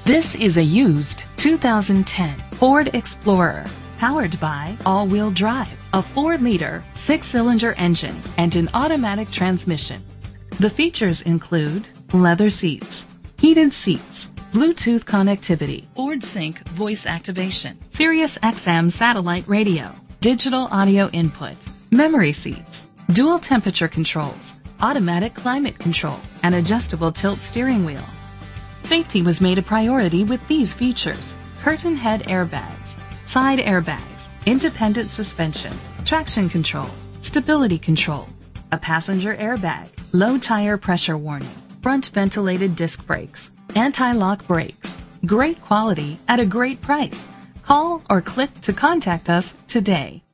This is a used 2010 Ford Explorer, powered by all-wheel drive, a 4-liter, 6-cylinder engine, and an automatic transmission. The features include leather seats, heated seats, Bluetooth connectivity, Ford Sync voice activation, Sirius XM satellite radio, digital audio input, memory seats, dual temperature controls, automatic climate control, and adjustable tilt steering wheel. Safety was made a priority with these features: curtain head airbags, side airbags, independent suspension, traction control, stability control, a passenger airbag, low tire pressure warning, front ventilated disc brakes, anti-lock brakes. Great quality at a great price. Call or click to contact us today.